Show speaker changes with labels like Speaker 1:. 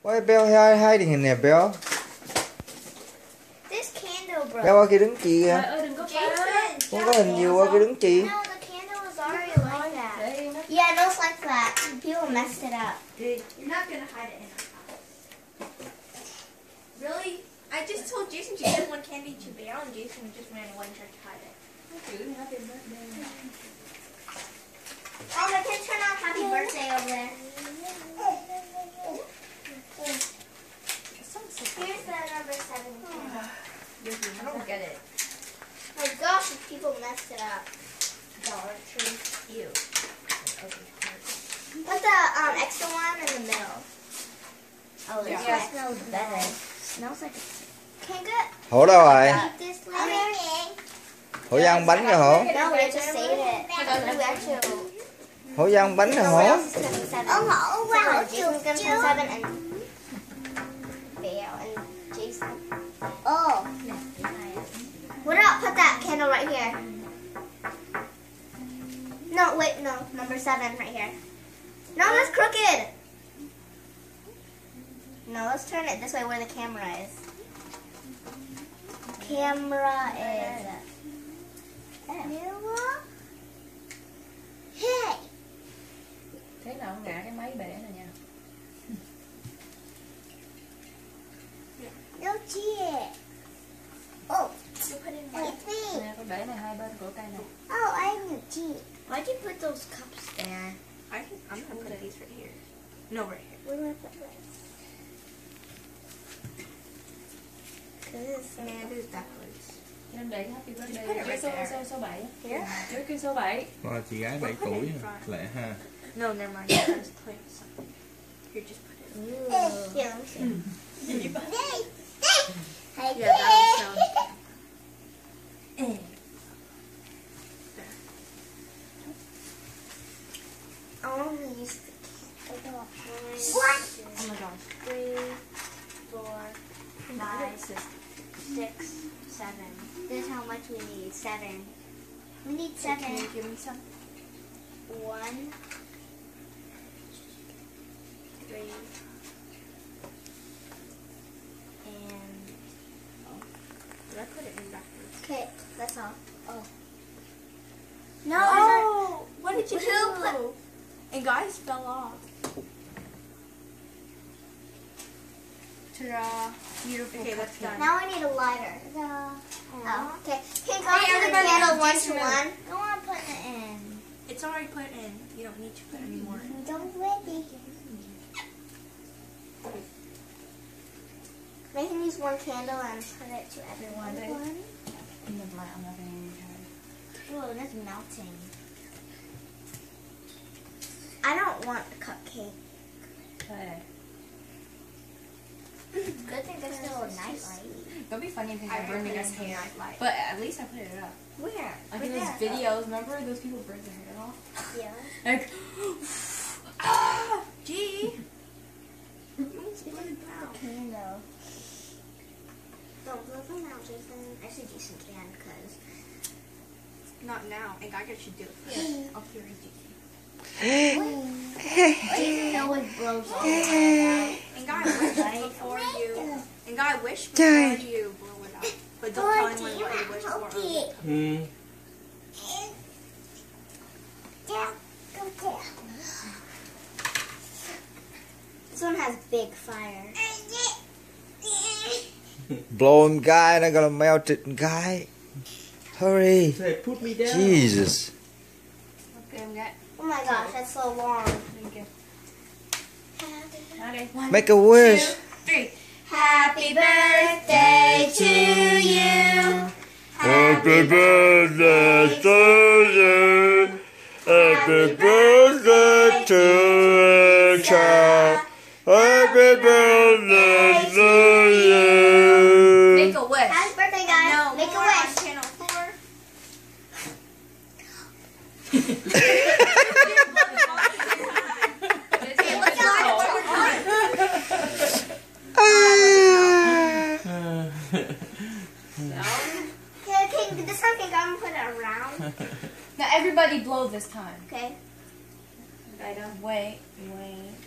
Speaker 1: Ôi Beo hai điển hình nè Beo.
Speaker 2: This candle broke.
Speaker 1: Beo qua kia đứng chi kìa.
Speaker 3: Đừng có phá.
Speaker 1: Không có hình nhiều qua kia đứng chi.
Speaker 2: No, the candle was already like that. Yeah, it was like that. People messed it up.
Speaker 4: Dude, you're not gonna hide it in our house. Really? I just told Jason she didn't want candy to Bear, and Jason just ran away and tried to hide it.
Speaker 2: Oh, they can turn on Happy Birthday over there. Here's the number 7 candle.
Speaker 4: I don't get it.
Speaker 2: My gosh, if people messed it up.
Speaker 4: Dollar Tree. Ew.
Speaker 2: Put the extra one in the middle. Oh, this one smells better. Smells like it's... Okay, good.
Speaker 1: Hổ đâu rồi?
Speaker 2: Eat this later.
Speaker 1: Hổ ra ăn bánh kìa Hổ.
Speaker 2: No, we just saved it. We actually...
Speaker 1: Hổ ra ăn bánh kìa Hổ.
Speaker 2: Else is turning 7. Oh, wow. Jason's gonna turn 7 and... Bear and Jason. Oh. What up? Put that candle right here. No, wait, no. Number 7 right here. No, that's crooked. No, let's turn it this way where the camera is. Camera is... Camera? Hey!
Speaker 3: Thế nào không ngã cái máy bể này nha.
Speaker 2: No cheer. Oh,
Speaker 4: You put it in
Speaker 2: it's me.
Speaker 3: Nè, con để này hai bên của cây này.
Speaker 2: Oh, I have no cheer. Why'd you put those cups there?
Speaker 4: I'm gonna put these right here. No, right here.
Speaker 2: Where do I put this? Cause
Speaker 4: Man, this is backwards.
Speaker 3: Nên để happy birthday.
Speaker 4: Put it right there.
Speaker 3: Số 7.
Speaker 4: Here?
Speaker 3: Trước kia số 7.
Speaker 5: Wow, chị gái 7 tuổi à. Lẹ ha.
Speaker 4: No, never mind. I was putting something. Here, just put it.
Speaker 2: Ooh. Yeah, let me see.
Speaker 4: Yeah, that'll sound.
Speaker 2: I want to use the
Speaker 4: What? Oh my gosh.
Speaker 2: 3, 4, 5,
Speaker 4: 6, 7.
Speaker 2: This is how much we need. 7. We need 7.
Speaker 4: Can you give me some?
Speaker 2: 1, 3, and
Speaker 4: Did I put it in backwards?
Speaker 2: okay, that's all. Oh. No,
Speaker 4: Oh! What did you
Speaker 2: Who
Speaker 4: do? And guys fell off. Ta-da. Beautiful. Okay, that's done.
Speaker 2: now I need a lighter. Oh, okay. Can you
Speaker 4: Hey,
Speaker 2: go to the
Speaker 4: everybody,
Speaker 2: candle 1
Speaker 4: Jason
Speaker 2: to
Speaker 4: moved.
Speaker 2: 1? I want to put it in.
Speaker 4: It's already put in. You don't need to put any more in.
Speaker 2: Don't ready. They can use 1 candle and put it to everyone.
Speaker 3: Never mind, I'm not going to
Speaker 2: Whoa, that's melting. I don't want a cupcake.
Speaker 3: try.
Speaker 2: Good thing there's still a night light.
Speaker 3: That'd be funny if
Speaker 4: I
Speaker 3: I burned
Speaker 4: put it
Speaker 3: his
Speaker 4: in
Speaker 3: hair.
Speaker 4: nightlight.
Speaker 3: But at least I put it up.
Speaker 2: Where?
Speaker 3: Like in those videos, remember those people burn their hair off?
Speaker 2: Yeah.
Speaker 3: Like,
Speaker 4: Ah! Gee! It's blood now.
Speaker 2: Candle. Don't blow them out, Jason. Actually, Jason can, because...
Speaker 4: Not now. And I should do it first. I'll hear you.
Speaker 2: Jason always blows all the time.
Speaker 4: And God, wish before you. And God, wish before you blow it out. But don't tell anyone what you wish for. or it'll come.
Speaker 2: This one has big fire.
Speaker 1: Blow him guy, they're gonna melt it guy. Hurry.
Speaker 5: Say, put me down.
Speaker 1: Jesus.
Speaker 3: okay, I'm got.
Speaker 2: Oh my gosh, that's so long.
Speaker 3: Thank you. Okay. 1,
Speaker 1: Make a wish.
Speaker 3: 2, 3.
Speaker 2: Happy birthday to you.
Speaker 1: Happy birthday to you. Happy birthday to you, child. Happy birthday to you.
Speaker 3: Make a wish.
Speaker 2: Happy birthday, guys.
Speaker 4: No,
Speaker 2: Make a
Speaker 4: more
Speaker 2: wish.
Speaker 4: on channel 4.
Speaker 2: Okay, this time I'm gonna put it around.
Speaker 3: Now everybody blow this time.
Speaker 2: Okay.
Speaker 3: Wait.